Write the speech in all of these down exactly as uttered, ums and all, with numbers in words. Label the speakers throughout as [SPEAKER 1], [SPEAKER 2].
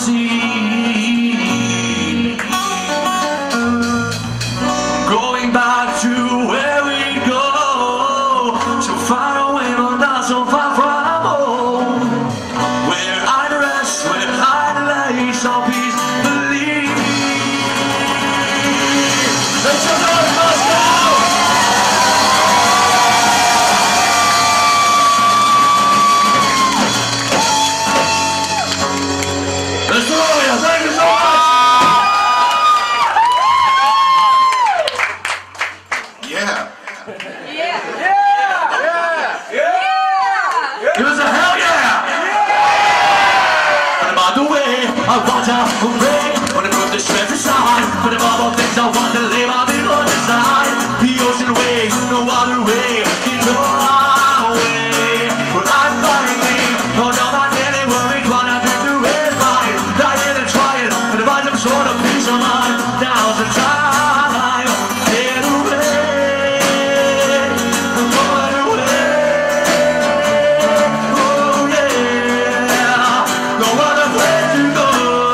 [SPEAKER 1] sea. Going back to where we go, so far away but not so far from home, where I'd rest, where I'd lay so peacefully. Let's go, let's go! Let's go, thank you so much!
[SPEAKER 2] Yeah.
[SPEAKER 3] Yeah.
[SPEAKER 1] Give us a hell yeah! But by the way, I watch out for rain when I put the stress aside. But above all things, I want to live on the other side. The ocean waves, no other way, you know our way. But I'm finally, oh no, not really worried. When I drink the red wine, dying and trying, but if I some sort of peace of mind, now's the time. Get away, run away. Oh yeah, no other place to go.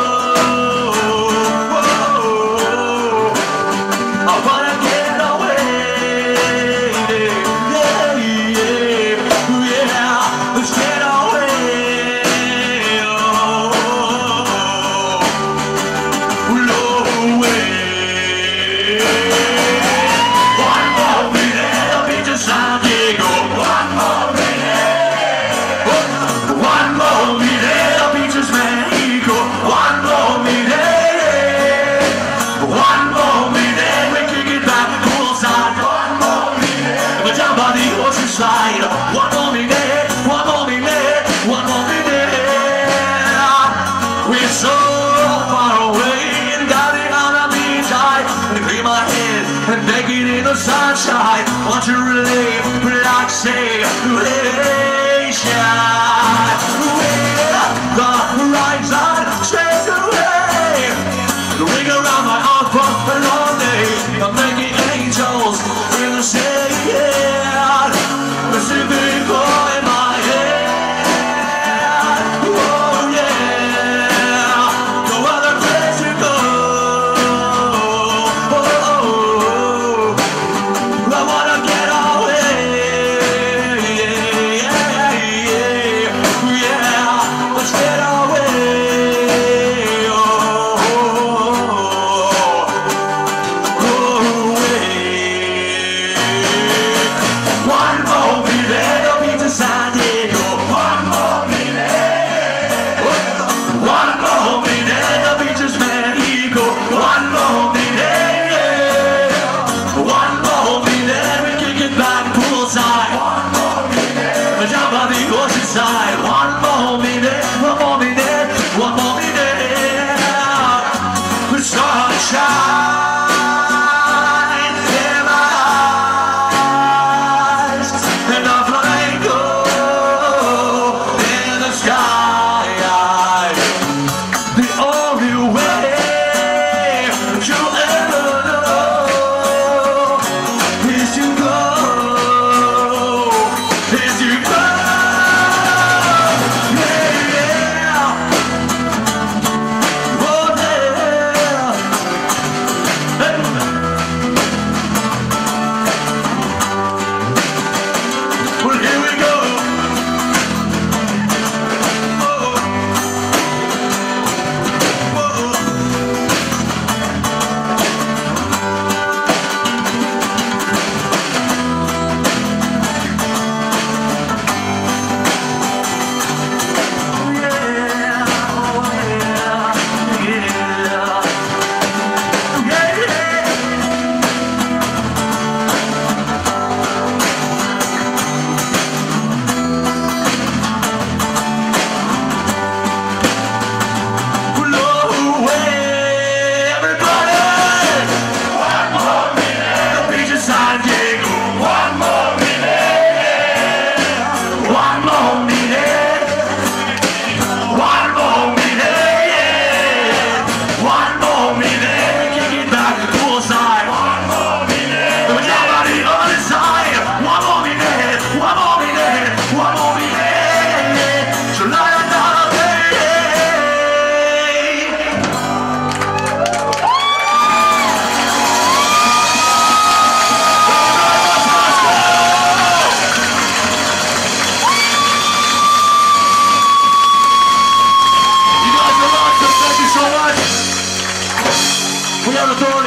[SPEAKER 1] I wanna get away. Yeah, yeah, yeah. Let's get away. Oh, no way. One more minute, I'll be to San Diego. One more minute. One more minute, I'll be to Mexico. One more minute. One more minute, we can get back poolside. One more minute, we're down by the ocean side. One more minute, one more minute, one more minute. We're so far away and down on the beach side. And clean my head and naked in the sunshine. Want to relieve, relaxation. The horizon straight away. The ring around my arm for a long day. I'm making angels in the sand. Pacific boy in my head. Oh yeah, no other place to go. Oh, I wanna get away. Yeah.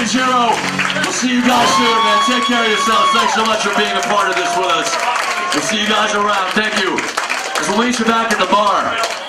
[SPEAKER 1] Jiro. We'll see you guys soon, man. Take care of yourselves. Thanks so much for being a part of this with us. We'll see you guys around. Thank you. We'll meet you back at the bar.